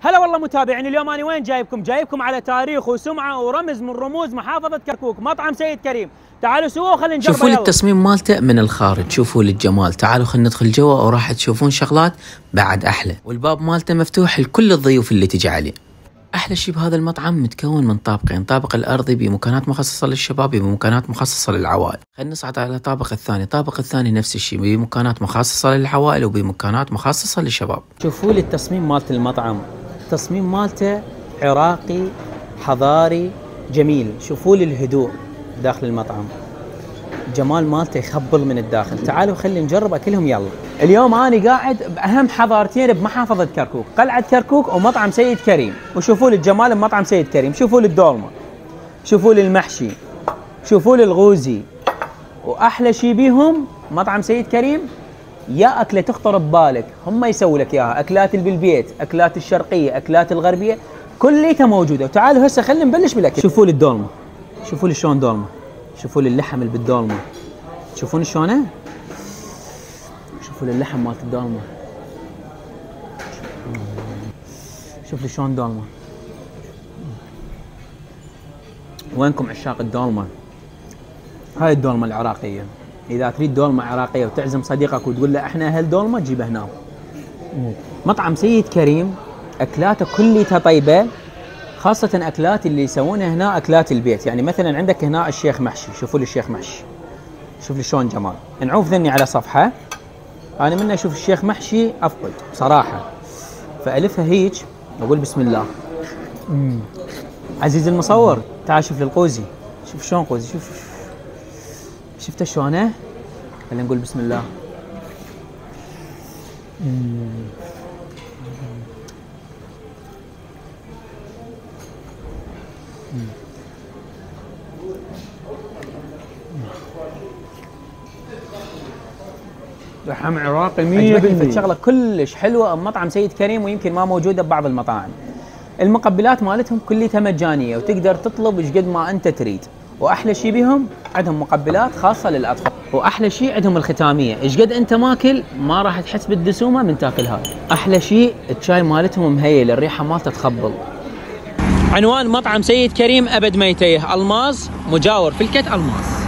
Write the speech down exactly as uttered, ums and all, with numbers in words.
هلا والله متابعين، اليوم انا وين جايبكم؟ جايبكم على تاريخ وسمعه ورمز من رموز محافظه كركوك، مطعم سيد كريم. تعالوا سوا وخلينا نجربه. شوفوا لي التصميم مالته من الخارج، شوفوا لي الجمال. تعالوا خلينا ندخل جوا وراح تشوفون شغلات بعد احلى. والباب مالته مفتوح لكل الضيوف اللي تجي عليه. احلى شيء بهذا المطعم متكون من طابقين، طابق الارضي بمكانات مخصصه للشباب بمكانات مخصصه للعوائل. خلينا نصعد على الطابق الثاني، الطابق الثاني نفس الشيء بمكانات مخصصه للعوائل وبمكانات مخصصه للشباب. شوفوا لي التصميم مالت المطعم، التصميم مالته عراقي حضاري جميل. شوفوا لي الهدوء داخل المطعم، الجمال مالته يخبل من الداخل. تعالوا خلينا نجرب اكلهم يلا. اليوم انا قاعد باهم حضارتين بمحافظه كركوك، قلعه كركوك ومطعم سيد كريم. وشوفوا لي الجمال بمطعم سيد كريم، شوفوا لي الدولمه، شوفوا لي المحشي، شوفوا لي الغوزي. واحلى شيء بيهم مطعم سيد كريم، يا اكله تخطر ببالك هم يسووا لك اياها، اكلات اللي بالبيت، اكلات الشرقيه، اكلات الغربيه، كليتها موجوده. وتعالوا هسه خلينا نبلش بالاكل. شوفوا لي الدولمه، شوفوا لي شلون دولمه، شوفوا لي اللحم اللي بالدولمه، تشوفون شلونه؟ شوفوا لي اللحم مالت الدولمه، شوف لي شلون دولمه. وينكم عشاق الدولمه؟ هاي الدولمه العراقيه. اذا تريد دولمه عراقيه وتعزم صديقك وتقول له احنا اهل دولمه، تجيبه هنا. مطعم سيد كريم اكلاته كليتها طيبه، خاصه اكلات اللي يسوونها هنا اكلات البيت. يعني مثلا عندك هنا الشيخ محشي، شوفوا لي الشيخ محشي، شوف لي شلون جمال. نعوف ذني على صفحه، انا من اشوف الشيخ محشي افقد بصراحه، فالفها هيك واقول بسم الله. مم. عزيزي المصور تعال شوف لي القوزي، شوف شلون قوزي، شوف شفته شلونه؟ خلينا نقول بسم الله. مم. لحم عراقي مية بالمية. شغله كلش حلوه بمطعم سيد كريم، ويمكن ما موجوده ببعض المطاعم. المقبلات مالتهم كليتها مجانيه وتقدر تطلب ايش قد ما انت تريد. واحلى شيء بهم عندهم مقبلات خاصه للاطفال. واحلى شيء عندهم الختاميه، ايش قد انت ماكل ما راح تحس بالدسومه من تاكل هاي. احلى شيء الشاي مالتهم مهيل، الريحه مالته تخبل. عنوان مطعم سيد كريم ابد ما يتيه، الماس مجاور فلكة الماس.